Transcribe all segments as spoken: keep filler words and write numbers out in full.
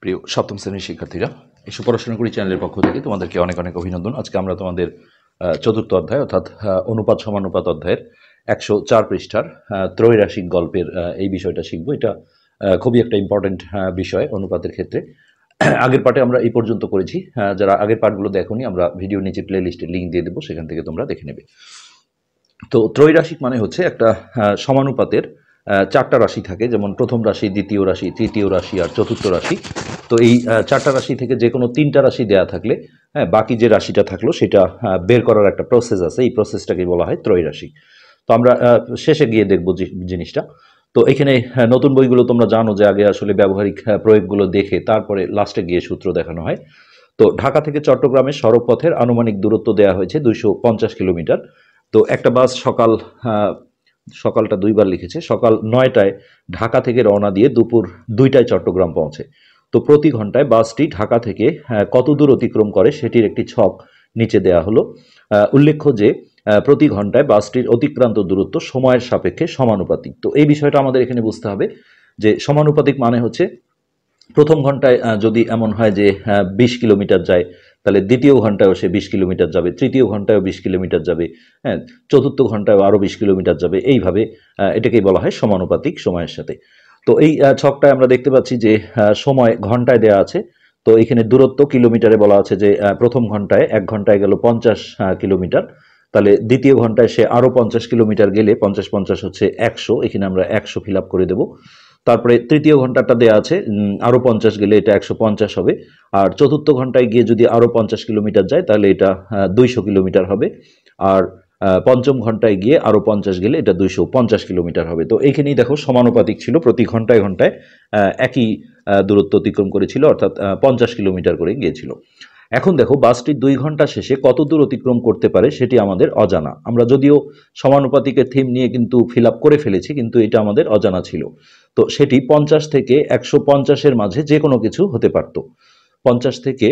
প্রিয় সপ্তম শ্রেণীর শিক্ষার্থীরা, এসব পড়াশোনা করি চ্যানেলের পক্ষ থেকে তোমাদেরকে অনেক অনেক অভিনন্দন। আজকে আমরা তোমাদের চতুর্থ অধ্যায় অর্থাৎ অনুপাত সমানুপাত অধ্যায়ের একশো চার পৃষ্ঠার ত্রৈরাশিক গল্পের এই বিষয়টা শিখবো। এটা খুবই একটা ইম্পর্টেন্ট বিষয় অনুপাতের ক্ষেত্রে। আগের পার্টে আমরা এই পর্যন্ত করেছি। যারা আগের পার্টগুলো দেখোনি, আমরা ভিডিও নিচে প্লে লিস্টের লিঙ্ক দিয়ে দেবো, সেখান থেকে তোমরা দেখে নেবে। তো ত্রৈরাশিক মানে হচ্ছে একটা সমানুপাতের চারটা রাশি থাকে, যেমন প্রথম রাশি, দ্বিতীয় রাশি, তৃতীয় রাশি আর চতুর্থ রাশি। তো এই চারটা রাশি থেকে যে কোনো তিনটা রাশি দেয়া থাকলে হ্যাঁ বাকি যে রাশিটা থাকলো সেটা বের করার একটা প্রসেস আছে, এই প্রসেসটাকে বলা হয় ত্রৈরাশিক। তো আমরা শেষে গিয়ে দেখবো জিনিসটা। তো এখানে নতুন বইগুলো তোমরা জানো যে আগে আসলে ব্যবহারিক প্রয়োগগুলো দেখে তারপরে লাস্টে গিয়ে সূত্র দেখানো হয়। তো ঢাকা থেকে চট্টগ্রামের সড়ক পথের আনুমানিক দূরত্ব দেওয়া হয়েছে দুইশো পঞ্চাশ কিলোমিটার। তো একটা বাস সকাল সকালটা দুইবার লিখেছে, সকাল নয়টায় ঢাকা থেকে রওনা দিয়ে দুপুর দুইটায় চট্টগ্রাম পৌঁছে। তো প্রতি ঘন্টায় বাসটি ঢাকা থেকে কত দূর অতিক্রম করে সেটির একটি ছক নিচে দেয়া হলো। উল্লেখ্য যে প্রতি ঘন্টায় বাসটির অতিক্রান্ত দূরত্ব সময়ের সাপেক্ষে সমানুপাতিক। তো এই বিষয়টা আমাদের এখানে বুঝতে হবে যে সমানুপাতিক মানে হচ্ছে প্রথম ঘন্টায় যদি এমন হয় যে বিশ কিলোমিটার যায়, তাহলে দ্বিতীয় ঘন্টায়ও সে বিশ কিলোমিটার যাবে, তৃতীয় ঘন্টায়ও বিশ কিলোমিটার যাবে, হ্যাঁ চতুর্থ ঘন্টায়ও আরও বিশ কিলোমিটার যাবে। এইভাবে এটাকেই বলা হয় সমানুপাতিক সময়ের সাথে। তো এই ছকটায় আমরা দেখতে পাচ্ছি যে সময় ঘন্টায় দেয়া আছে। তো এখানে দূরত্ব কিলোমিটারে বলা আছে যে প্রথম ঘন্টায় এক ঘন্টায় গেল পঞ্চাশ কিলোমিটার, তাহলে দ্বিতীয় ঘন্টায় সে আরও পঞ্চাশ কিলোমিটার গেলে পঞ্চাশ পঞ্চাশ হচ্ছে একশো, এখানে আমরা একশো ফিল আপ করে দেবো। তারপরে তৃতীয় ঘন্টাটা দেওয়া আছে আরও পঞ্চাশ গেলে এটা একশো পঞ্চাশ হবে। আর চতুর্থ ঘন্টায় গিয়ে যদি আরও পঞ্চাশ কিলোমিটার যায় তাহলে এটা দুইশো কিলোমিটার হবে। আর পঞ্চম ঘন্টায় গিয়ে আরও পঞ্চাশ গেলে এটা দুইশো পঞ্চাশ কিলোমিটার হবে। তো এইখানেই দেখো সমানুপাতিক ছিল, প্রতি ঘন্টায় ঘন্টায় একই দূরত্ব অতিক্রম করেছিল, অর্থাৎ পঞ্চাশ কিলোমিটার করে গিয়েছিল। এখন দেখো বাসটি দুই ঘন্টা শেষে কত দূর অতিক্রম করতে পারে সেটি আমাদের অজানা। আমরা যদিও সমানুপাতিকের থিম নিয়ে কিন্তু ফিল আপ করে ফেলেছি, কিন্তু এটা আমাদের অজানা ছিল। তো সেটি পঞ্চাশ থেকে একশো পঞ্চাশের মাঝে যে কোনো কিছু হতে পারত। পঞ্চাশ থেকে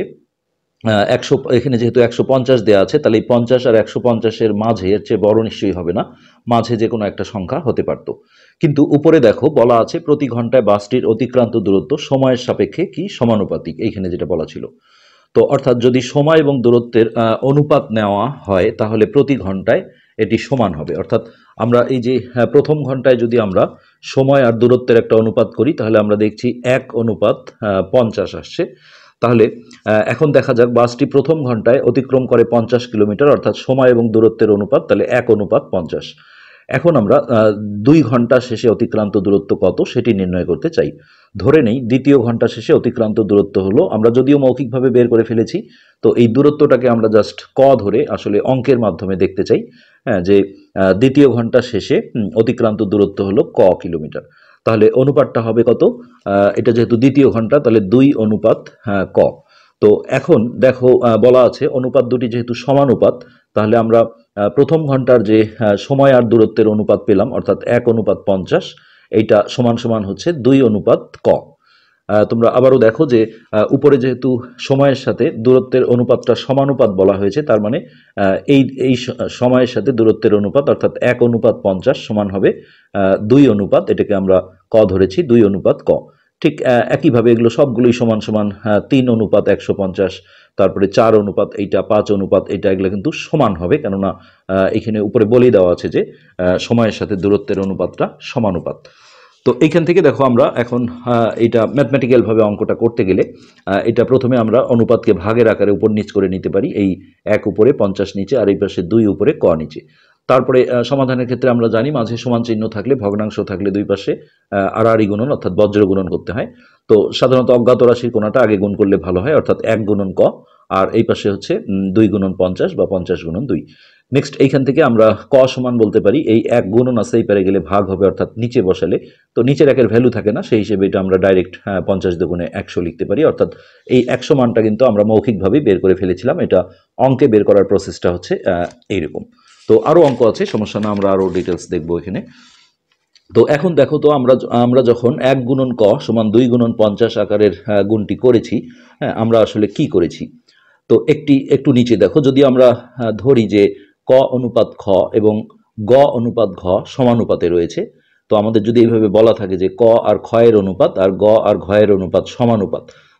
একশো, এখানে যেহেতু একশো পঞ্চাশ দেওয়া আছে, তাহলে এই পঞ্চাশ আর একশো পঞ্চাশের মাঝে, এর চেয়ে বড় নিশ্চয়ই হবে না, মাঝে যে কোনো একটা সংখ্যা হতে পারত। কিন্তু উপরে দেখো বলা আছে প্রতি ঘন্টায় বাসটির অতিক্রান্ত দূরত্ব সময়ের সাপেক্ষে কি সমানুপাতিক, এইখানে যেটা বলা ছিল। তো অর্থাৎ যদি সময় এবং দূরত্বের অনুপাত নেওয়া হয় তাহলে প্রতি ঘন্টায় এটি সমান হবে। অর্থাৎ আমরা এই যে প্রথম ঘন্টায় যদি আমরা সময় আর দূরত্বের একটা অনুপাত করি তাহলে আমরা দেখছি এক অনুপাত পঞ্চাশ আসছে। তাহলে এখন দেখা যাক বাসটি প্রথম ঘন্টায় অতিক্রম করে পঞ্চাশ কিলোমিটার, অর্থাৎ সময় এবং দূরত্বের অনুপাত তাহলে এক অনুপাত পঞ্চাশ। এখন আমরা দুই ঘন্টা শেষে অতিক্রান্ত দূরত্ব কত সেটি নির্ণয় করতে চাই। ধরে নেই দ্বিতীয় ঘন্টা শেষে অতিক্রান্ত দূরত্ব হলো, আমরা যদিও মৌখিকভাবে বের করে ফেলেছি, তো এই দূরত্বটাকে আমরা জাস্ট ক ধরে আসলে অঙ্কের মাধ্যমে দেখতে চাই। হ্যাঁ, যে দ্বিতীয় ঘন্টা শেষে অতিক্রান্ত দূরত্ব হলো ক কিলোমিটার, তাহলে অনুপাতটা হবে কত? এটা যেহেতু দ্বিতীয় ঘন্টা তাহলে দুই অনুপাত ক। তো এখন দেখো বলা আছে অনুপাত দুটি যেহেতু সমানুপাত, তাহলে আমরা প্রথম ঘন্টার যে সময় আর দূরত্বের অনুপাত পেলাম, অর্থাৎ এক অনুপাত পঞ্চাশ, এইটা সমান সমান হচ্ছে দুই অনুপাত ক। তোমরা আবারও দেখো যে উপরে যেহেতু সময়ের সাথে দূরত্বের অনুপাতটা সমানুপাত বলা হয়েছে, তার মানে এই এই সময়ের সাথে দূরত্বের অনুপাত অর্থাৎ এক অনুপাত পঞ্চাশ সমান হবে দুই অনুপাত, এটাকে আমরা ক ধরেছি, দুই অনুপাত ক। ঠিক একইভাবে এগুলো সবগুলোই সমান সমান তিন অনুপাত একশো পঞ্চাশ, তারপরে চার অনুপাত এইটা, পাঁচ অনুপাত এইটা, এগুলো কিন্তু সমান হবে, কেননা এখানে উপরে বলে দেওয়া আছে যে সময়ের সাথে দূরত্বের অনুপাতটা সমানুপাত। তো এইখান থেকে দেখো আমরা এখন এটা ম্যাথমেটিক্যালভাবে অঙ্কটা করতে গেলে এটা প্রথমে আমরা অনুপাতকে ভাগের আকারে উপর নিচ করে নিতে পারি, এই এক উপরে পঞ্চাশ নিচে আর এই পাশে দুই উপরে ক নিচে। তারপরে সমাধানের ক্ষেত্রে আমরা জানি মাঝে সমান চিহ্ন থাকলে, ভগ্নাংশ থাকলে দুই পাশে আড়াআড়ি গুণন অর্থাৎ বজ্র গুণন করতে হয়। তো সাধারণত অজ্ঞাত রাশির কোণাটা আগে গুণ করলে ভালো হয়, অর্থাৎ এক গুণন ক, আর এই পাশে হচ্ছে দুই গুণন পঞ্চাশ বা পঞ্চাশ গুণন দুই। নেক্সট এইখান থেকে আমরা ক সমান বলতে পারি এই এক গুণন আছে, এই পারে গেলে ভাগ হবে, অর্থাৎ নিচে বসালে তো নিচের একের ভ্যালু থাকে না, সেই হিসেবে এটা আমরা ডাইরেক্ট পঞ্চাশ দুগুণে একশো লিখতে পারি। অর্থাৎ এই একশো মানটা কিন্তু আমরা মৌখিকভাবেই বের করে ফেলেছিলাম, এটা অঙ্কে বের করার প্রসেসটা হচ্ছে এইরকম। তো আরও অঙ্ক আছে, সমস্যা না, আমরা আরও ডিটেলস দেখবো এখানে। তো এখন দেখো তো আমরা আমরা যখন এক গুণন ক সমান দুই গুণন পঞ্চাশ আকারের গুণটি করেছি, হ্যাঁ আমরা আসলে কি করেছি। তো একটি একটু নিচে দেখো, যদি আমরা ধরি যে ক অনুপাত খ এবং গ অনুপাত ঘ সমানুপাতে রয়েছে, তো আমাদের যদি এইভাবে বলা থাকে যে ক আর খ এর অনুপাত আর গ আর ঘ এর অনুপাত সমানুপাত,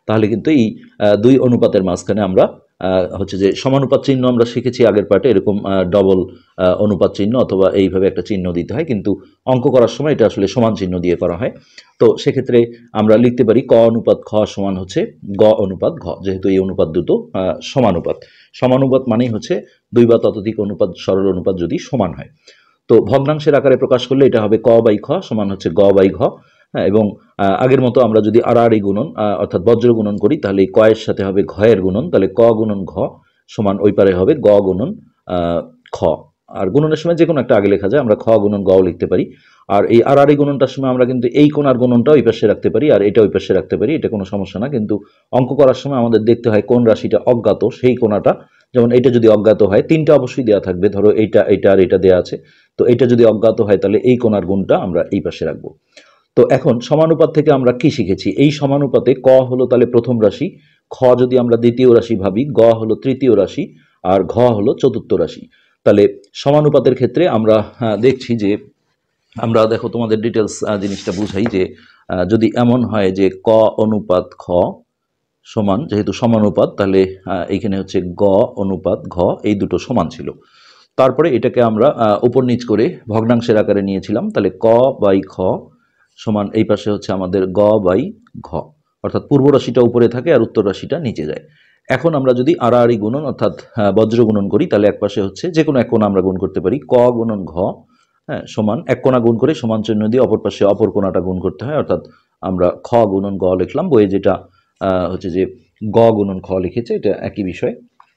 তাহলে কিন্তু এই দুই অনুপাতের মাঝখানে আমরা হচ্ছে যে সমানুপাত চিহ্ন আমরা শিখেছি আগের পার্টে, এরকম ডবল অনুপাত চিহ্ন অথবা এইভাবে একটা চিহ্ন দিতে হয়, কিন্তু অঙ্ক করার সময় এটা আসলে সমান চিহ্ন দিয়ে করা হয়। তো সেক্ষেত্রে আমরা লিখতে পারি ক অনুপাত খ সমান হচ্ছে গ অনুপাত ঘ, যেহেতু এই অনুপাত দুটো সমানুপাত। সমানুপাত মানেই হচ্ছে দুই বা ততোধিক অনুপাত সরল অনুপাত যদি সমান হয়। তো ভগ্নাংশের আকারে প্রকাশ করলে এটা হবে ক বাই খ সমান হচ্ছে গ বাই ঘ। হ্যাঁ, এবং আগের মতো আমরা যদি আড়াআড়ি গুণন অর্থাৎ বজ্র গুণন করি তাহলে এই কয়ের সাথে হবে ঘয়ের গুণন, তাহলে ক গুণন ঘ সমান ওই পারে হবে গ গুণন খ। আর গুণনের সময় যে কোনো একটা আগে লেখা যায়, আমরা খ গুণন গও লিখতে পারি। আর এই আড়াআড়ি গুণনটার সময় আমরা কিন্তু এই কোণার গুণনটা ওই পাশে রাখতে পারি আর এটা ওই পাশে রাখতে পারি, এটা কোনো সমস্যা না। কিন্তু অঙ্ক করার সময় আমাদের দেখতে হয় কোন রাশিটা অজ্ঞাত, সেই কোণাটা, যেমন এটা যদি অজ্ঞাত হয়, তিনটা অবশ্যই দেওয়া থাকবে, ধরো এইটা এইটা আর এটা দেওয়া আছে, তো এটা যদি অজ্ঞাত হয় তাহলে এই কোণার গুণটা আমরা এই পাশে রাখবো। তো এখন সমানুপাত থেকে আমরা কি শিখেছি? এই সমানুপাতে ক হলো তাহলে প্রথম রাশি, খ যদি আমরা দ্বিতীয় রাশি ভাবি, গ হলো তৃতীয় রাশি, আর ঘ হলো চতুর্থ রাশি। তাহলে সমানুপাতের ক্ষেত্রে আমরা দেখছি যে আমরা দেখো তোমাদের ডিটেলস জিনিসটা বুঝাই যে যদি এমন হয় যে ক অনুপাত খ সমান, যেহেতু সমানুপাত তাহলে এইখানে হচ্ছে গ অনুপাত ঘ, এই দুটো সমান ছিল। তারপরে এটাকে আমরা উপর নিচ করে ভগ্নাংশের আকারে নিয়েছিলাম, তাহলে ক বাই খ সমান এই পাশে হচ্ছে আমাদের গ বাই ঘ, অর্থাৎ পূর্ব রাশিটা উপরে থাকে আর উত্তর রাশিটা নিচে যায়। এখন আমরা যদি আড়াআড়ি গুণন অর্থাৎ বজ্র গুণন করি তাহলে এক পাশে হচ্ছে যে কোনো এক কোণা আমরা গুণ করতে পারি, ক গুণন ঘ হ্যাঁ সমান এক কোণা গুণ করে সমান চিহ্ন দিয়ে অপর পাশে অপর কোণাটা গুণ করতে হয়, অর্থাৎ আমরা খ গুণন গ লিখলাম, বইয়ে যেটা হচ্ছে যে গ গুণন খ লিখেছে, এটা একই বিষয়।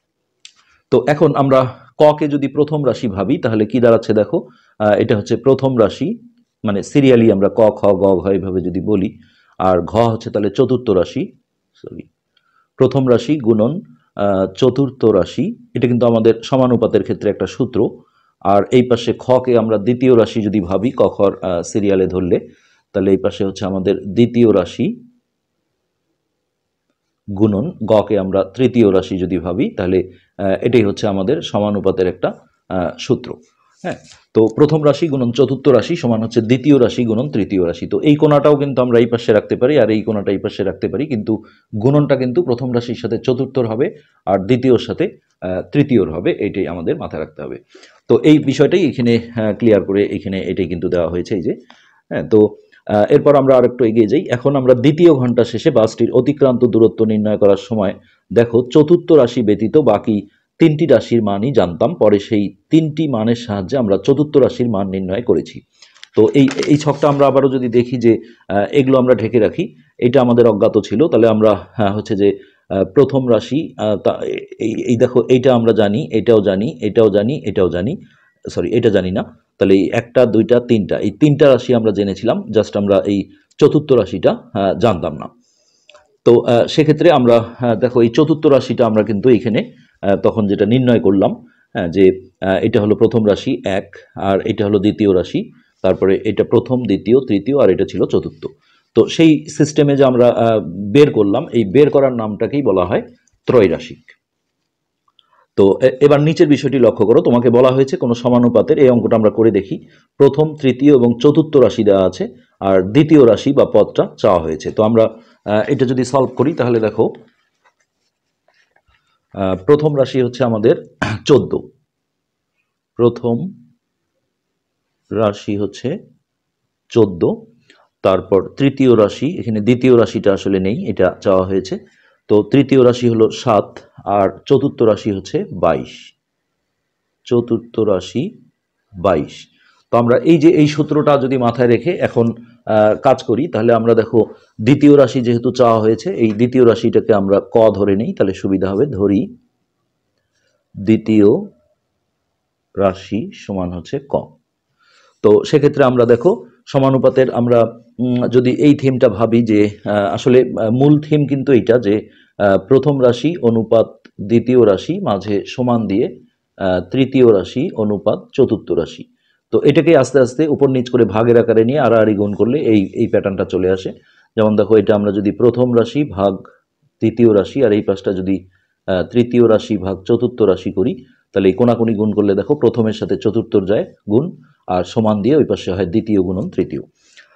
তো এখন আমরা ক কে যদি প্রথম রাশি ভাবি তাহলে কি দাঁড়াচ্ছে দেখো, এটা হচ্ছে প্রথম রাশি, মানে সিরিয়ালি আমরা ক খ গ ঘ এইভাবে যদি বলি, আর ঘ হচ্ছে তাহলে চতুর্থ রাশি, সরি প্রথম রাশি গুণন চতুর্থ রাশি, এটা কিন্তু আমাদের সমানুপাতের ক্ষেত্রে একটা সূত্র। আর এই পাশে খ কে আমরা দ্বিতীয় রাশি যদি ভাবি, ক খর সিরিয়ালে ধরলে, তাহলে এই পাশে হচ্ছে আমাদের দ্বিতীয় রাশি গুণন গ কে আমরা তৃতীয় রাশি যদি ভাবি, তাহলে এটাই হচ্ছে আমাদের সমানুপাতের একটা সূত্র। হ্যাঁ, তো প্রথম রাশি গুণন চতুর্থ রাশি সমান হচ্ছে দ্বিতীয় রাশি গুণন তৃতীয় রাশি। তো এই কোণাটাও কিন্তু আমরা এই পাশে রাখতে পারি আর এই কোণাটা এই পাশে রাখতে পারি, কিন্তু গুণনটা কিন্তু প্রথম রাশির সাথে চতুর্থর হবে আর দ্বিতীয়র সাথে তৃতীয়র হবে, এইটাই আমাদের মাথায় রাখতে হবে। তো এই বিষয়টাই এখানে ক্লিয়ার করে এখানে এটাই কিন্তু দেওয়া হয়েছে এই যে। হ্যাঁ, তো এরপর আমরা আরেকটু এগিয়ে যাই। এখন আমরা দ্বিতীয় ঘন্টা শেষে বাসটির অতিক্রান্ত দূরত্ব নির্ণয় করার সময় দেখো চতুর্থ রাশি ব্যতীত বাকি তিনটি রাশির মানই জানতাম, পরে সেই তিনটি মানের সাহায্যে আমরা চতুর্থ রাশির মান নির্ণয় করেছি। তো এই এই ছকটা আমরা আবারও যদি দেখি যে এগুলো আমরা ঢেকে রাখি, এটা আমাদের অজ্ঞাত ছিল, তাহলে আমরা হচ্ছে যে প্রথম রাশি এই দেখো এইটা আমরা জানি, এটাও জানি, এটাও জানি, এটাও জানি, সরি এটা জানি না, তাহলে এই একটা দুইটা তিনটা এই তিনটা রাশি আমরা জেনেছিলাম, জাস্ট আমরা এই চতুর্থ রাশিটা জানতাম না। তো সেক্ষেত্রে আমরা দেখো এই চতুর্থ রাশিটা আমরা কিন্তু এইখানে তখন যেটা নির্ণয় করলাম, হ্যাঁ যে এটা হলো প্রথম রাশি এক, আর এটা হলো দ্বিতীয় রাশি, তারপরে এটা প্রথম দ্বিতীয় তৃতীয় আর এটা ছিল চতুর্থ। তো সেই সিস্টেমে যে আমরা বের করলাম, এই বের করার নামটাকেই বলা হয় ত্রৈরাশিক। তো এবার নিচের বিষয়টি লক্ষ্য করো, তোমাকে বলা হয়েছে কোনো সমানুপাতের, এই অঙ্কটা আমরা করে দেখি, প্রথম তৃতীয় এবং চতুর্থ রাশি দেওয়া আছে আর দ্বিতীয় রাশি বা পদটা চাওয়া হয়েছে। তো আমরা এটা যদি সলভ করি তাহলে দেখো প্রথম রাশি হচ্ছে আমাদের চোদ্দ, প্রথম রাশি হচ্ছে চোদ্দ, তারপর তৃতীয় রাশি, এখানে দ্বিতীয় রাশিটা আসলে নেই, এটা চাওয়া হয়েছে, তো তৃতীয় রাশি হলো সাত আর চতুর্থ রাশি হচ্ছে বাইশ, চতুর্থ রাশি বাইশ। তো আমরা এই যে এই সূত্রটা যদি মাথায় রেখে এখন কাজ করি তাহলে আমরা দেখো দ্বিতীয় রাশি যেহেতু চাওয়া হয়েছে, এই দ্বিতীয় রাশিটাকে আমরা ক ধরে নেই, তাহলে সুবিধা হবে, ধরি দ্বিতীয় রাশি সমান হচ্ছে ক। তো সেক্ষেত্রে আমরা দেখো সমানুপাতের আমরা যদি এই থিমটা ভাবি যে আসলে মূল থিম কিন্তু এইটা যে প্রথম রাশি অনুপাত দ্বিতীয় রাশি মাঝে সমান দিয়ে তৃতীয় রাশি অনুপাত চতুর্থ রাশি। তো এটাকে আস্তে আস্তে উপর নিচ করে ভাগের আকারে নিয়ে আড়াআড়ি গুণ করলে এই এই প্যাটার্নটা চলে আসে। যেমন দেখো এটা আমরা যদি প্রথম রাশি ভাগ তৃতীয় রাশি আর এই পাশটা যদি তৃতীয় রাশি ভাগ চতুর্থ রাশি করি, তাহলে এই কোনাকুনি গুণ করলে দেখো প্রথমের সাথে চতুর্থর যায় গুণ আর সমান দিয়ে ওই পাশে হয় দ্বিতীয় গুণন তৃতীয়।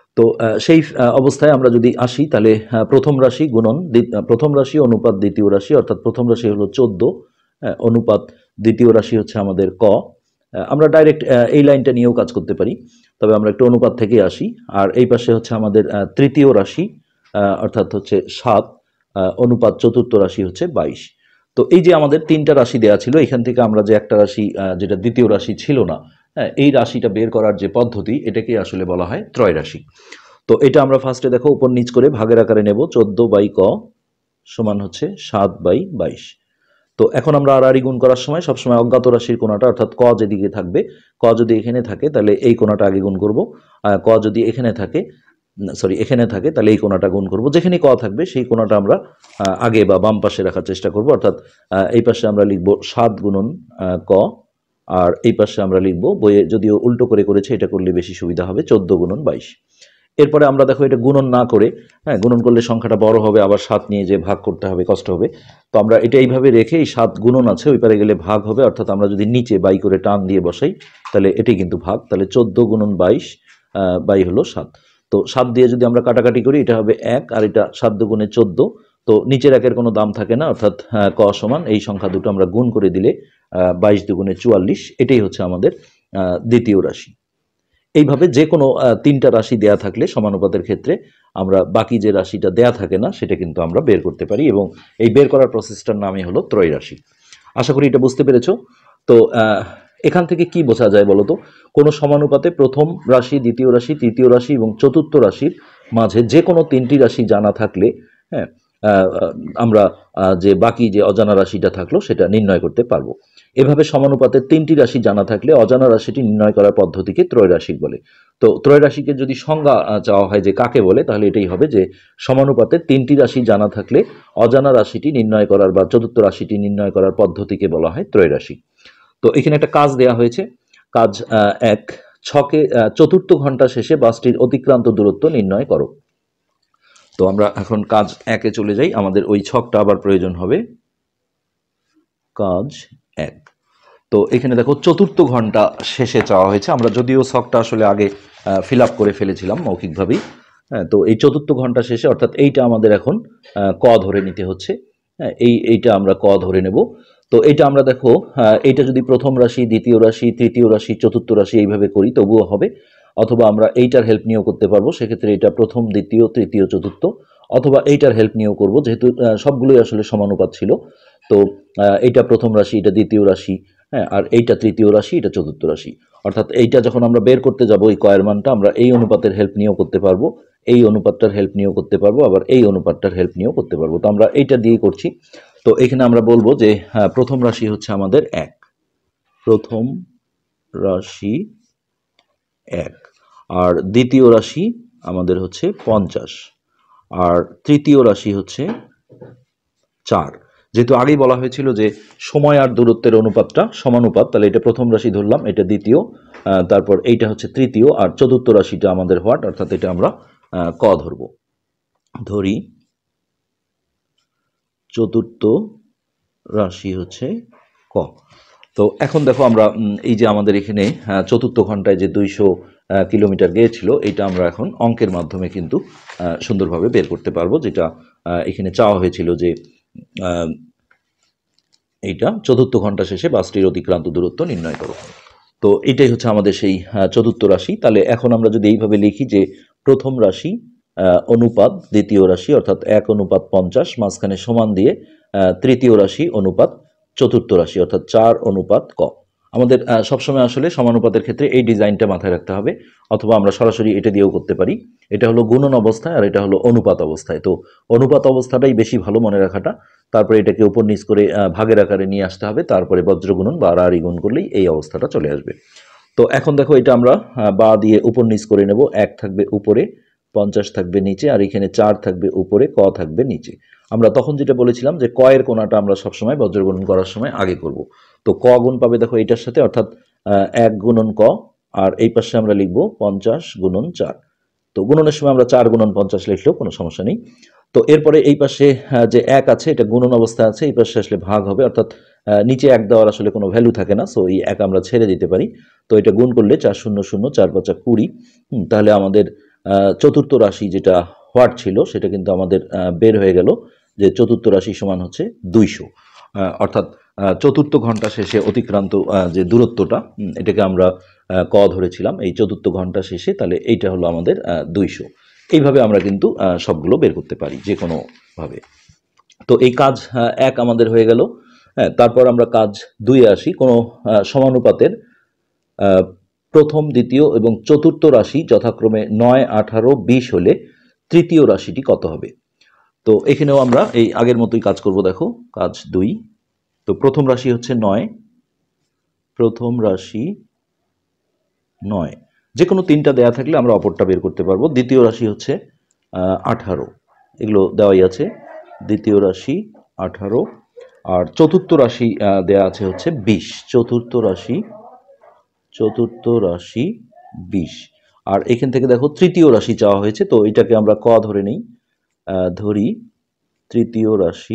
তো সেই অবস্থায় আমরা যদি আসি তাহলে প্রথম রাশি গুণন প্রথম রাশি অনুপাত দ্বিতীয় রাশি, অর্থাৎ প্রথম রাশি হলো চোদ্দ, অনুপাত দ্বিতীয় রাশি হচ্ছে আমাদের ক। আমরা ডাইরেক্ট এই লাইনটা নিয়েও কাজ করতে পারি, তবে আমরা একটু অনুপাত থেকে আসি। আর এই পাশে হচ্ছে আমাদের তৃতীয় রাশি, অর্থাৎ হচ্ছে সাত, অনুপাত চতুর্থ রাশি হচ্ছে বাইশ। তো এই যে আমাদের তিনটা রাশি দেওয়া ছিল, এখান থেকে আমরা যে একটা রাশি যেটা দ্বিতীয় রাশি ছিল না, এই রাশিটা বের করার যে পদ্ধতি, এটাকে আসলে বলা হয় ত্রয় রাশি। তো এটা আমরা ফার্স্টে দেখো উপর নিচ করে ভাগের আকারে নেব, চোদ্দ বাই ক সমান হচ্ছে সাত বাই বাইশ। তো এখন আমরা আড়াআড়ি গুণ করার সময় সবসময় অজ্ঞাত রাশির কোণাটা, অর্থাৎ ক যেদিকে থাকবে, ক যদি এখানে থাকে তাহলে এই কোণাটা আগে গুণ করব, ক যদি এখানে থাকে সরি এখানে থাকে তাহলে এই কোণাটা গুণ করব, যেখানে ক থাকবে সেই কোণাটা আমরা আগে বা বাম পাশে রাখার চেষ্টা করব। অর্থাৎ এই পাশে আমরা লিখব সাত গুণন ক, আর এই পাশে আমরা লিখব, বইয়ে যদিও উল্টো করে করেছে, এটা করলে বেশি সুবিধা হবে, চোদ্দ গুণন বাইশ। এরপরে আমরা দেখো এটা গুণন না করে, হ্যাঁ গুণন করলে সংখ্যাটা বড় হবে, আবার সাত নিয়ে যে ভাগ করতে হবে কষ্ট হবে। তো আমরা এটা এইভাবে রেখে, এই সাত গুণন আছে ওই পারে গেলে ভাগ হবে, অর্থাৎ আমরা যদি নিচে বাই করে টান দিয়ে বসাই তাহলে এটাই কিন্তু ভাগ, তাহলে চোদ্দ গুণন বাইশ বাই হলো সাত। তো সাত দিয়ে যদি আমরা কাটাকাটি করি এটা হবে এক, আর এটা সাত দুগুণে চোদ্দ, তো নিচের একের কোনো দাম থাকে না, অর্থাৎ ক সমান এই সংখ্যা দুটো আমরা গুণ করে দিলে বাইশ দুগুণে চুয়াল্লিশ, এটাই হচ্ছে আমাদের দ্বিতীয় রাশি। এইভাবে যে কোনো তিনটা রাশি দেয়া থাকলে সমানুপাতের ক্ষেত্রে আমরা বাকি যে রাশিটা দেয়া থাকে না সেটা কিন্তু আমরা বের করতে পারি, এবং এই বের করার প্রসেসটার নামই হলো ত্রয় রাশি। আশা করি এটা বুঝতে পেরেছো। তো এখান থেকে কি বোঝা যায় বলো তো, কোনো সমানুপাতে প্রথম রাশি, দ্বিতীয় রাশি, তৃতীয় রাশি এবং চতুর্থ রাশির মাঝে যে কোনো তিনটি রাশি জানা থাকলে, হ্যাঁ আমরা যে বাকি যে অজানা রাশিটা থাকলো সেটা নির্ণয় করতে পারবো। এভাবে সমানুপাতের তিনটি রাশি জানা থাকলে অজানা রাশিটি নির্ণয় করার পদ্ধতিকে ত্রৈরাশিক বলে। তো ত্রৈরাশিকে যদি সংজ্ঞা চাওয়া হয় যে কাকে বলে, তাহলে এটাই হবে যে সমানুপাতের তিনটি রাশি জানা থাকলে অজানা রাশিটি নির্ণয় করার বা চতুর্থ রাশিটি নির্ণয় করার পদ্ধতিকে বলা হয় ত্রৈরাশিক। তো এখানে একটা কাজ দেয়া হয়েছে, কাজ এক, ছকে চতুর্থ ঘন্টা শেষে বাসটির অতিক্রান্ত দূরত্ব নির্ণয় করো। তো আমরা এখন কাজ একে চলে যাই, আমাদের ওই ছকটা আবার প্রয়োজন হবে। কাজ এক, তো এখানে দেখো চতুর্থ ঘন্টা শেষে চাওয়া হয়েছে, আমরা যদিও ছকটা আসলে আগে ফিল আপ করে ফেলেছিলাম মৌখিকভাবেই। হ্যাঁ, তো এই চতুর্থ ঘন্টা শেষে, অর্থাৎ এইটা আমাদের এখন ক ধরে নিতে হচ্ছে। হ্যাঁ, এই এইটা আমরা ক ধরে নেব। তো এইটা আমরা দেখো, এইটা যদি প্রথম রাশি, দ্বিতীয় রাশি, তৃতীয় রাশি, চতুর্থ রাশি এইভাবে করি তবুও হবে, অথবা আমরা এইটার হেল্প নিয়েও করতে পারবো, সেক্ষেত্রে এটা প্রথম, দ্বিতীয়, তৃতীয়, চতুর্থ, অথবা এইটার হেল্প নিয়েও করবো, যেহেতু সবগুলোই আসলে সমানুপাত ছিল। তো এইটা প্রথম রাশি, এটা দ্বিতীয় রাশি, হ্যাঁ, আর এইটা তৃতীয় রাশি, এটা চতুর্থ রাশি। অর্থাৎ এইটা যখন আমরা বের করতে যাব এই কয়ের মানটা, আমরা এই অনুপাতের হেল্প নিয়েও করতে পারবো, এই অনুপাতটার হেল্প নিয়েও করতে পারবো, আবার এই অনুপাতটার হেল্প নিয়েও করতে পারবো। তো আমরা এইটা দিয়ে করছি। তো এখানে আমরা বলবো যে হ্যাঁ, প্রথম রাশি হচ্ছে আমাদের এক, প্রথম রাশি এক, আর দ্বিতীয় রাশি আমাদের হচ্ছে পঞ্চাশ, আর তৃতীয় রাশি হচ্ছে চার। যেহেতু আগেই বলা হয়েছিল যে সময় আর দূরত্বের অনুপাতটা সমানুপাত, তাহলে এটা প্রথম রাশি ধরলাম, এটা দ্বিতীয়, তারপর এইটা হচ্ছে তৃতীয়, আর চতুর্থ রাশিটা আমাদের হোয়াট, অর্থাৎ এটা আমরা ক ধরব। ধরি চতুর্থ রাশি হচ্ছে ক। তো এখন দেখো আমরা এই যে আমাদের এখানে চতুর্থ ঘন্টায় যে দুইশো কিলোমিটার গিয়েছিল, এটা আমরা এখন অঙ্কের মাধ্যমে কিন্তু সুন্দরভাবে বের করতে পারবো, যেটা এখানে চাওয়া হয়েছিল যে এইটা চতুর্থ ঘন্টা শেষে বাসটির অতিক্রান্ত দূরত্ব নির্ণয় করো। তো এটাই হচ্ছে আমাদের সেই চতুর্থ রাশি। তাহলে এখন আমরা যদি এইভাবে লিখি যে প্রথম রাশি অনুপাত দ্বিতীয় রাশি, অর্থাৎ এক অনুপাত পঞ্চাশ, মাঝখানে সমান দিয়ে তৃতীয় রাশি অনুপাত চতুর্থ রাশি, অর্থাৎ চার অনুপাত ক। আমাদের সবসময় আসলে সমানুপাতের ক্ষেত্রে এই ডিজাইনটা মাথায় রাখতে হবে, অথবা আমরা সরাসরি এটা দিয়েও করতে পারি। এটা হলো গুণন অবস্থায়, আর এটা হলো অনুপাত অবস্থায়। তো অনুপাত অবস্থাটাই বেশি ভালো মনে রাখাটা, তারপরে এটাকে উপর নিচ করে ভাগের আকারে নিয়ে আসতে হবে, তারপরে বজ্রগুণন বা আড়াআড়ি গুণ করলেই এই অবস্থাটা চলে আসবে। তো এখন দেখো এটা আমরা বা দিয়ে উপর নিচ করে নেব, এক থাকবে উপরে, পঞ্চাশ থাকবে নিচে, আর এখানে চার থাকবে উপরে, ক থাকবে নিচে। আমরা তখন যেটা বলেছিলাম যে কয়ের কোণাটা আমরা সবসময় বজ্রগুণন করার সময় আগে করব। তো ক গুণ পাবে দেখো এইটার সাথে, অর্থাৎ এক গুণন ক, আর এই পাশে আমরা লিখব পঞ্চাশ গুণন চার। তো গুণনের সময় আমরা চার গুণন পঞ্চাশ লিখলেও কোনো সমস্যা নেই। তো এরপরে এই পাশে যে এক আছে, এটা গুণন অবস্থা আছে, এই পাশে আসলে ভাগ হবে, অর্থাৎ নিচে এক দেওয়ার আসলে কোনো ভ্যালু থাকে না, সো এই এক আমরা ছেড়ে দিতে পারি। তো এটা গুণ করলে চার শূন্য শূন্য চার পাঁচা কুড়ি, তাহলে আমাদের চতুর্থ রাশি যেটা হোয়াট ছিল সেটা কিন্তু আমাদের বের হয়ে গেল যে চতুর্থ রাশি সমান হচ্ছে দুইশো, অর্থাৎ চতুর্থ ঘন্টা শেষে অতিক্রান্ত যে দূরত্বটা এটাকে আমরা ক ধরেছিলাম এই চতুর্থ ঘন্টা শেষে, তাহলে এইটা হলো আমাদের দুইশো। এইভাবে আমরা কিন্তু সবগুলো বের করতে পারি যে কোনোভাবে। তো এই কাজ এক আমাদের হয়ে গেল। হ্যাঁ, তারপর আমরা কাজ দুইয়ে আসি। কোনো সমানুপাতের প্রথম, দ্বিতীয় এবং চতুর্থ রাশি যথাক্রমে নয়, আঠারো, বিশ হলে তৃতীয় রাশিটি কত হবে? তো এখানেও আমরা এই আগের মতোই কাজ করব। দেখো কাজ দুই। তো প্রথম রাশি হচ্ছে নয়, প্রথম রাশি নয়, যে কোনো তিনটা দেয়া থাকলে আমরা অপরটা বের করতে পারবো। দ্বিতীয় রাশি হচ্ছে আঠারো, এগুলো দেওয়াই আছে। দ্বিতীয় রাশি আঠারো, আর চতুর্থ রাশি দেয়া আছে হচ্ছে বিশ। চতুর্থ রাশি চতুর্থ রাশি বিশ। আর এখান থেকে দেখো তৃতীয় রাশি চাওয়া হয়েছে, তো এটাকে আমরা ক ধরে নেই, ধরি তৃতীয় রাশি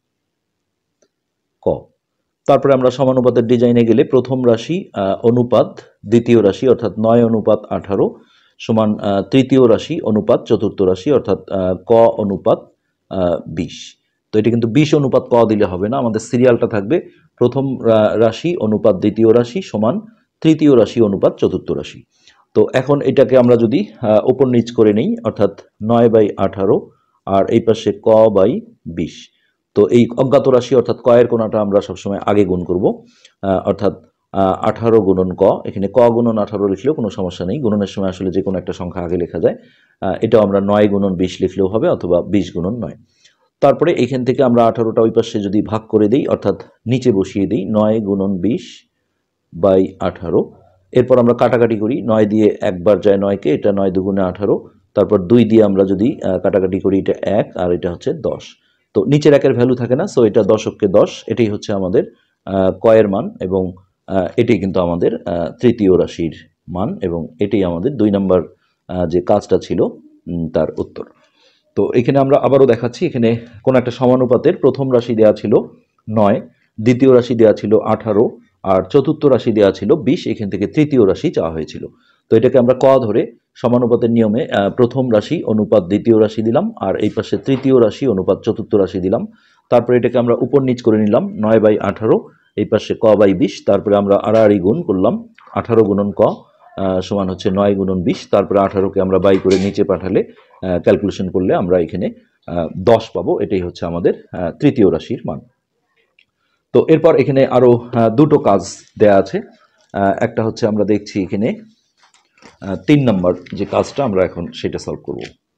ক। তারপরে আমরা সমানুপাতের ডিজাইনে গেলে প্রথম রাশি অনুপাত দ্বিতীয় রাশি অর্থাৎ নয় অনুপাত আঠারো সমান তৃতীয় রাশি অনুপাত চতুর্থ রাশি অর্থাৎ ক অনুপাত বিশ। তো এটা কিন্তু বিশ অনুপাত ক দিলে হবে না, আমাদের সিরিয়ালটা থাকবে প্রথম রাশি অনুপাত দ্বিতীয় রাশি সমান তৃতীয় রাশি অনুপাত চতুর্থ রাশি। তো এখন এটাকে আমরা যদি উপর নিচ করে নেই, অর্থাৎ নয় বাই আঠারো আর এই পাশে ক বাই বিশ। তো এই অজ্ঞাত রাশি অর্থাৎ ক এর কোণাটা আমরা সবসময় আগে গুণ করব, অর্থাৎ আঠারো গুণন ক। এখানে ক গুণন আঠারো লিখলেও কোনো সমস্যা নেই, গুণনের সময় আসলে যে কোনো একটা সংখ্যা আগে লেখা যায়। এটাও আমরা নয় গুণন বিশ লিখলেও হবে, অথবা বিশ গুণন নয়। তারপরে এখান থেকে আমরা আঠারোটা ওই পাশে যদি ভাগ করে দিই, অর্থাৎ নিচে বসিয়ে দিই নয় গুণন বিশ বাই আঠারো। এরপর আমরা কাটাকাটি করি, নয় দিয়ে একবার যায় নয়কে, এটা নয় দুগুণে আঠারো। তারপর দুই দিয়ে আমরা যদি কাটাকাটি করি, এটা এক আর এটা হচ্ছে দশ। তো নিচের একের ভ্যালু থাকে না, সো এটা দশককে দশ, এটাই হচ্ছে আমাদের কয়ের মান, এবং এটাই কিন্তু আমাদের তৃতীয় রাশির মান, এবং এটাই আমাদের দুই নম্বর যে কাজটা ছিল তার উত্তর। তো এখানে আমরা আবারও দেখাচ্ছি, এখানে কোন একটা সমানুপাতের প্রথম রাশি দেওয়া ছিল নয়, দ্বিতীয় রাশি দেওয়া ছিল আঠারো, আর চতুর্থ রাশি দেওয়া ছিল বিশ। এখান থেকে তৃতীয় রাশি চাওয়া হয়েছিল। তো এটাকে আমরা ক ধরে সমানুপাতের নিয়মে প্রথম রাশি অনুপাত দ্বিতীয় রাশি দিলাম, আর এই পাশে তৃতীয় রাশি অনুপাত চতুর্থ রাশি দিলাম। তারপরে এটাকে আমরা উপর নিচ করে নিলাম, নয় বাই আঠারো, এই পাশে ক বাই বিশ। তারপরে আমরা আড়াআড়ি গুণ করলাম, আঠারো গুণন ক সমান হচ্ছে নয় গুণন বিশ। তারপরে আঠারোকে আমরা বাই করে নিচে পাঠালে ক্যালকুলেশন করলে আমরা এখানে দশ পাবো। এটাই হচ্ছে আমাদের তৃতীয় রাশির মান। তো এরপর এখানে আরো দুটো কাজ দেয়া আছে। একটা হচ্ছে আমরা দেখছি এখানে তিন নম্বর যে কাজটা, আমরা এখন সেটা সলভ করব।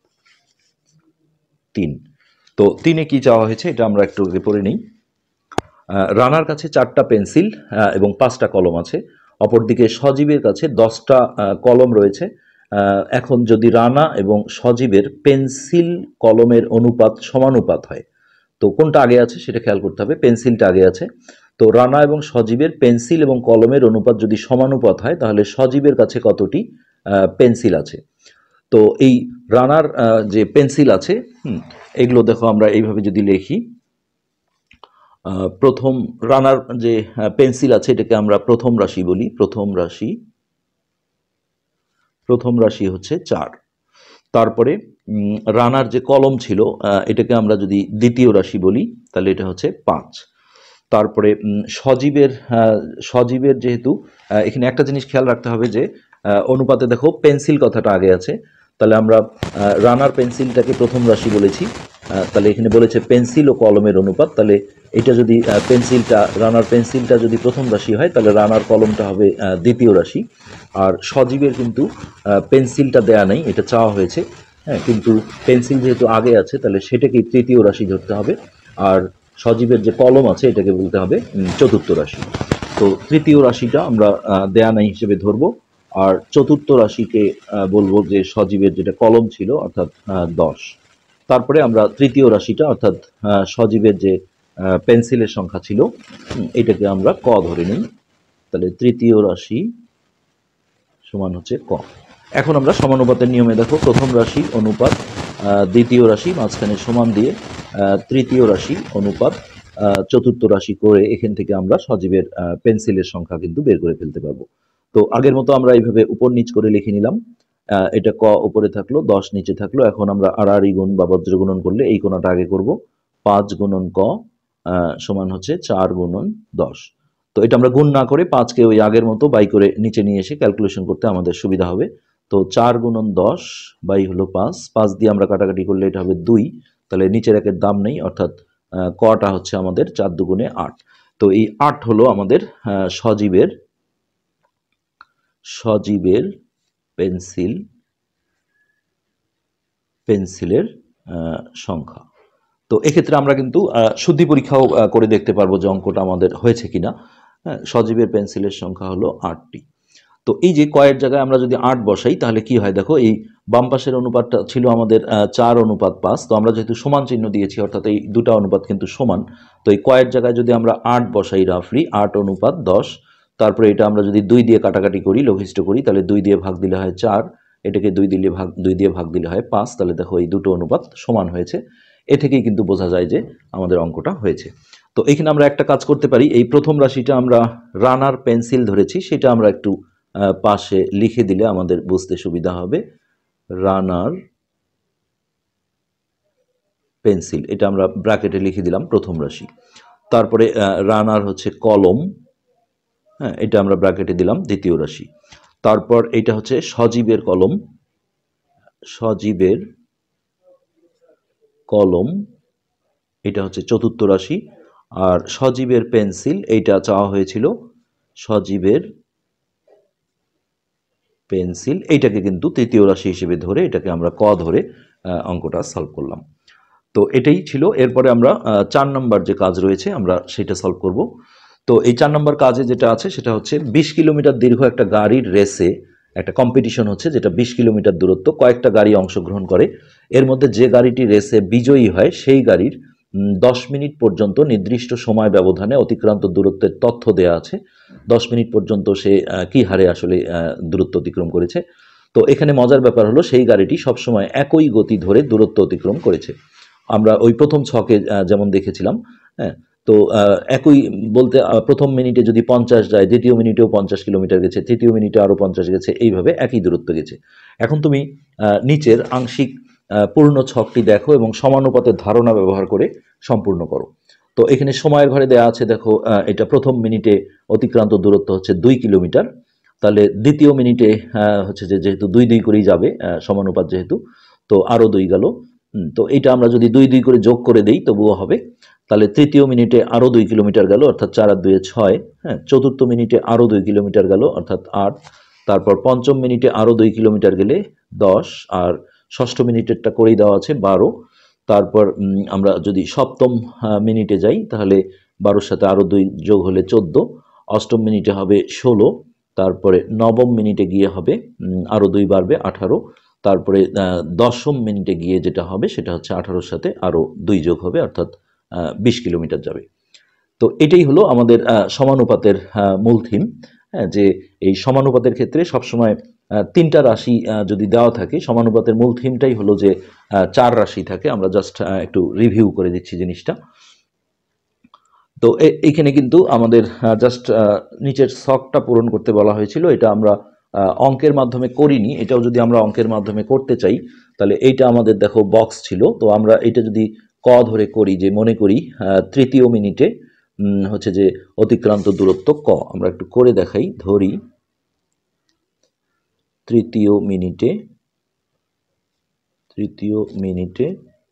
তিন। তো তিনে কি চাওয়া হয়েছে এটা আমরা একটু পড়ে নিই। রানার কাছে চারটা পেন্সিল এবং পাঁচটা কলম আছে, অপরদিকে সজীবের কাছে দশটা কলম রয়েছে। এখন যদি রানা এবং সজীবের পেন্সিল কলমের অনুপাত সমানুপাত হয়, তো কোনটা আগে আছে সেটা খেয়াল করতে হবে। পেন্সিলটা আগে আছে, তো রানা এবং সজীবের পেন্সিল এবং কলমের অনুপাত যদি সমানুপাত হয়, তাহলে সজীবের কাছে কতটি পেন্সিল আছে। তো এই রানার যে পেন্সিল আছে, হুম এগুলো দেখো আমরা এইভাবে যদি লিখি, প্রথম রানার যে পেন্সিল আছে এটাকে আমরা প্রথম রাশি বলি। প্রথম রাশি প্রথম রাশি হচ্ছে চার। তারপরে রানার যে কলম ছিল এটাকে আমরা যদি দ্বিতীয় রাশি বলি, তাহলে এটা হচ্ছে পাঁচ। তারপরে সজীবের সজীবের যেহেতু এখানে একটা জিনিস খেয়াল রাখতে হবে যে অনুপাতে দেখো পেন্সিল কথাটা আগে আছে, তাহলে আমরা রানার পেন্সিলটাকে প্রথম রাশি বলেছি, তাহলে এখানে বলেছে পেন্সিল ও কলমের অনুপাত, তাহলে এটা যদি পেন্সিলটা রানার পেন্সিলটা যদি প্রথম রাশি হয়, তাহলে রানার কলমটা হবে দ্বিতীয় রাশি। আর সজীবের কিন্তু পেন্সিলটা দেয়া নেই, এটা চাওয়া হয়েছে, হ্যাঁ, কিন্তু পেন্সিল যেহেতু আগে আছে তাহলে সেটাকেই তৃতীয় রাশি ধরতে হবে, আর সজীবের যে কলম আছে এটাকে বলতে হবে চতুর্থ রাশি। তো তৃতীয় রাশিটা আমরা দেয়া নাই হিসেবে ধরবো, আর চতুর্থ রাশিকে বলবো যে সজীবের যেটা কলম ছিল অর্থাৎ দশ। তারপরে আমরা তৃতীয় রাশিটা অর্থাৎ সজীবের যে পেন্সিলের সংখ্যা ছিল এটাকে আমরা ক ধরে নিই, তাহলে তৃতীয় রাশি সমান হচ্ছে ক। এখন আমরা সমানুপাতের নিয়মে দেখো, প্রথম রাশি অনুপাত দ্বিতীয় রাশি মাঝখানে সমান দিয়ে তৃতীয় রাশি অনুপাত চতুর্থ রাশি করে এখান থেকে আমরা সজীবের পেন্সিলের সংখ্যা কিন্তু বের করে ফেলতে পারবো। তো আগের মতো আমরা এইভাবে উপর নিচ করে লিখে নিলাম, এটা ক উপরে থাকলো, দশ নিচে থাকলো। এখন আমরা আড়াআড়ি গুণ বা বজ্র গুণন করলে এই কোণাটা আগে করব। পাঁচ গুণন ক সমান হচ্ছে চার গুণন দশ। তো এটা আমরা গুণ না করে পাঁচকে ওই আগের মতো বাই করে নিচে নিয়ে এসে ক্যালকুলেশন করতে আমাদের সুবিধা হবে। তো চার গুণন দশ বাই হলো পাঁচ, পাঁচ দিয়ে আমরা কাটাকাটি করলে এটা হবে দুই, তাহলে নিচের একের দাম নেই, অর্থাৎ কটা হচ্ছে আমাদের চার দুগুণে আট। তো এই আট হলো আমাদের সজীবের সজীবের পেন্সিল পেন্সিলের সংখ্যা। তো এক্ষেত্রে আমরা কিন্তু শুদ্ধি পরীক্ষাও করে দেখতে পারবো যে অঙ্কটা আমাদের হয়েছে কিনা। হ্যাঁ, সজীবের পেন্সিলের সংখ্যা হলো আটটি। তো এই যে কয়ের জায়গায় আমরা যদি আট বসাই তাহলে কি হয় দেখো, এই বাম পাশের অনুপাতটা ছিল আমাদের চার অনুপাত পাঁচ। তো আমরা যেহেতু সমান চিহ্ন দিয়েছি, অর্থাৎ এই দুটা অনুপাত কিন্তু সমান। তো এই কয়ের জায়গায় যদি আমরা আট বসাই, রাফলি আট অনুপাত দশ, তারপরে এটা আমরা যদি দুই দিয়ে কাটাকাটি করি, লঘিষ্ঠ করি, তাহলে দুই দিয়ে ভাগ দিলে হয় চার, এটাকে দুই দিলে ভাগ দুই দিয়ে ভাগ দিলে হয় পাঁচ। তাহলে দেখো এই দুটো অনুপাত সমান হয়েছে। এ থেকেই কিন্তু বোঝা যায় যে আমাদের অঙ্কটা হয়েছে। তো এখানে আমরা একটা কাজ করতে পারি, এই প্রথম রাশিটা আমরা রানার পেন্সিল ধরেছি, সেটা আমরা একটু পাশে লিখে দিলে আমাদের বুঝতে সুবিধা হবে। রানার পেন্সিল, এটা আমরা ব্র্যাকেটে লিখে দিলাম প্রথম রাশি। তারপরে রানার হচ্ছে কলম, হ্যাঁ, এটা আমরা ব্র্যাকেটে দিলাম দ্বিতীয় রাশি। তারপর এটা হচ্ছে সজীবের কলম, সজীবের কলম, এটা হচ্ছে চতুর্থ রাশি। আর সজীবের পেন্সিল, এইটা চাওয়া হয়েছিল সজীবের পেন্সিল, এইটাকে কিন্তু তৃতীয় রাশি হিসেবে ধরে এটাকে আমরা ক ধরে অঙ্কটা সলভ করলাম। তো এটাই ছিল। এরপরে আমরা চার নম্বর যে কাজ রয়েছে আমরা সেটা সলভ করব। তো এই চার নম্বর কাজে যেটা আছে সেটা হচ্ছে বিশ কিলোমিটার দীর্ঘ একটা গাড়ির রেসে একটা কম্পিটিশন হচ্ছে, যেটা বিশ কিলোমিটার দূরত্ব, কয়েকটা গাড়ি অংশগ্রহণ করে। এর মধ্যে যে গাড়িটি রেসে বিজয়ী হয় সেই গাড়ির দশ মিনিট পর্যন্ত নির্দিষ্ট সময় ব্যবধানে অতিক্রান্ত দূরত্বের তথ্য দেয়া আছে। দশ মিনিট পর্যন্ত সে কি হারে আসলে দূরত্ব অতিক্রম করেছে। তো এখানে মজার ব্যাপার হলো সেই গাড়িটি সবসময় একই গতি ধরে দূরত্ব অতিক্রম করেছে। আমরা ওই প্রথম ছকে যেমন দেখেছিলাম, হ্যাঁ, তো একই বলতে প্রথম মিনিটে যদি পঞ্চাশ যায়, দ্বিতীয় মিনিটেও পঞ্চাশ কিলোমিটার গেছে, তৃতীয় মিনিটে আরও পঞ্চাশ গেছে, এইভাবে একই দূরত্ব গেছে। এখন তুমি নিচের আংশিক পূর্ণ ছকটি দেখো এবং সমানুপাতের ধারণা ব্যবহার করে সম্পূর্ণ করো। তো এখানে সময়ের ঘরে দেওয়া আছে, দেখো এটা প্রথম মিনিটে অতিক্রান্ত দূরত্ব হচ্ছে দুই কিলোমিটার, তাহলে দ্বিতীয় মিনিটে হচ্ছে যে যেহেতু দুই দুই করেই যাবে সমানুপাত যেহেতু, তো আরও দুই গেল। তো এটা আমরা যদি দুই দুই করে যোগ করে দেই তবুও হবে। তাহলে তৃতীয় মিনিটে আরও দুই কিলোমিটার গেল, অর্থাৎ চার আর দুয়ে ছয়। হ্যাঁ, চতুর্থ মিনিটে আরও দুই কিলোমিটার গেল, অর্থাৎ আট। তারপর পঞ্চম মিনিটে আরও দুই কিলোমিটার গেলে দশ, আর ষষ্ঠ মিনিটেরটা করেই দেওয়া আছে বারো। তারপর আমরা যদি সপ্তম মিনিটে যাই তাহলে বারোর সাথে আরও দুই যোগ হলে চোদ্দো, অষ্টম মিনিটে হবে ষোলো, তারপরে নবম মিনিটে গিয়ে হবে আরও দুই বাড়বে আঠারো, তারপরে দশম মিনিটে গিয়ে যেটা হবে সেটা হচ্ছে আঠারোর সাথে আরও দুই যোগ হবে, অর্থাৎ বিশ কিলোমিটার যাবে। তো এটাই হলো আমাদের সমানুপাতের মূল থিম, যে এই সমানুপাতের ক্ষেত্রে সবসময় তিনটা রাশি যদি দেওয়া থাকে, সমানুপাতের মূল থিমটাই হলো যে চার রাশি থাকে। আমরা জাস্ট একটু রিভিউ করে দিচ্ছি জিনিসটা। তো এইখানে কিন্তু আমাদের জাস্ট নিচের ছকটা পূরণ করতে বলা হয়েছিল, এটা আমরা অঙ্কের মাধ্যমে করিনি। এটাও যদি আমরা অঙ্কের মাধ্যমে করতে চাই তাহলে এইটা আমাদের দেখো বক্স ছিল, তো আমরা এটা যদি ক ধরে করি, যে মনে করি তৃতীয় মিনিটে হচ্ছে যে অতিক্রান্ত দূরত্ব ক, আমরা একটু করে দেখাই, ধরি তৃতীয় মিনিটে তৃতীয় মিনিটে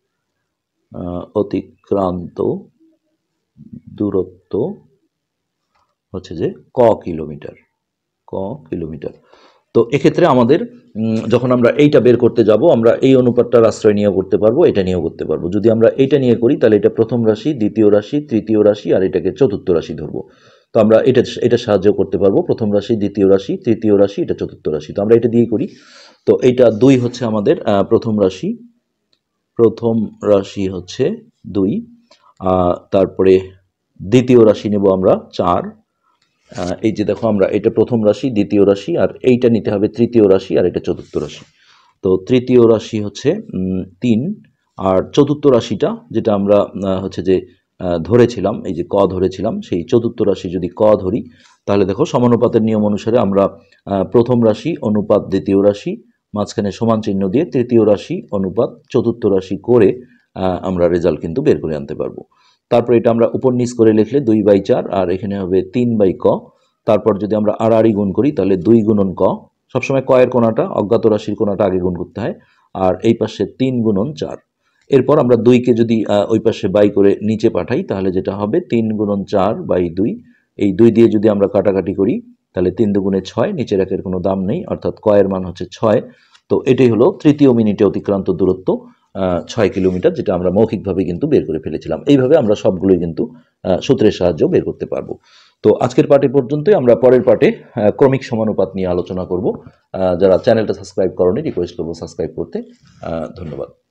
অতিক্রান্ত দূরত্ব হচ্ছে যে ক কিলোমিটার ক কিলোমিটার। তো এক্ষেত্রে আমাদের যখন আমরা এইটা বের করতে যাব, আমরা এই অনুপাতটার আশ্রয় নিয়েও করতে পারবো, এটা নিয়েও করতে পারবো। যদি আমরা এইটা নিয়ে করি তাহলে এটা প্রথম রাশি, দ্বিতীয় রাশি, তৃতীয় রাশি, আর এটাকে চতুর্থ রাশি ধরবো। তো আমরা এটা এটা সাহায্য করতে পারবো, প্রথম রাশি, দ্বিতীয় রাশি, তৃতীয় রাশি, এটা চতুর্থ রাশি। তো আমরা এটা দিয়ে করি। তো এইটা দুই হচ্ছে আমাদের প্রথম রাশি, প্রথম রাশি হচ্ছে দুই। তারপরে দ্বিতীয় রাশি নেব আমরা চার। এই যে দেখো আমরা এটা প্রথম রাশি, দ্বিতীয় রাশি, আর এইটা নিতে হবে তৃতীয় রাশি, আর এটা চতুর্থ রাশি। তো তৃতীয় রাশি হচ্ছে তিন, আর চতুর্থ রাশিটা যেটা আমরা হচ্ছে যে ধরেছিলাম, এই যে ক ধরেছিলাম, সেই চতুর্থ রাশি যদি ক ধরি তাহলে দেখো সমানুপাতের নিয়ম অনুসারে আমরা প্রথম রাশি অনুপাত দ্বিতীয় রাশি মাঝখানে সমান চিহ্ন দিয়ে তৃতীয় রাশি অনুপাত চতুর্থ রাশি করে আমরা রেজাল্ট কিন্তু বের করে আনতে পারবো। তারপর এটা আমরা উপর নিচ করে লিখলে দুই বাই চার, আর এখানে হবে তিন বাই ক। তারপর যদি আমরা আড়াআড়ি গুণ করি তাহলে দুই গুণন ক, সবসময় কয়ের কোণাটা অজ্ঞাত রাশির কোণাটা আগে গুণ করতে হয়, আর এই পাশে তিন গুণন চার। এরপর আমরা দুইকে যদি ওই পাশে বাই করে নিচে পাঠাই তাহলে যেটা হবে তিন গুণন চার বাই দুই। এই দুই দিয়ে যদি আমরা কাটাকাটি করি তাহলে তিন দুগুণে ছয়, নিচের একের কোনো দাম নেই, অর্থাৎ কয়ের মান হচ্ছে ছয়। তো এটাই হলো তৃতীয় মিনিটে অতিক্রান্ত দূরত্ব ছয় কিলোমিটার, যেটা আমরা মৌখিকভাবে কিন্তু বের করে ফেলেছিলাম। এইভাবে আমরা সবগুলোই কিন্তু সূত্রের সাহায্যে বের করতে পারবো। তো আজকের পার্টে পর্যন্তই। আমরা পরের পার্টে ক্রমিক সমানুপাত নিয়ে আলোচনা করব। যারা চ্যানেলটা সাবস্ক্রাইব করনি রিকোয়েস্ট করবো সাবস্ক্রাইব করতে। ধন্যবাদ।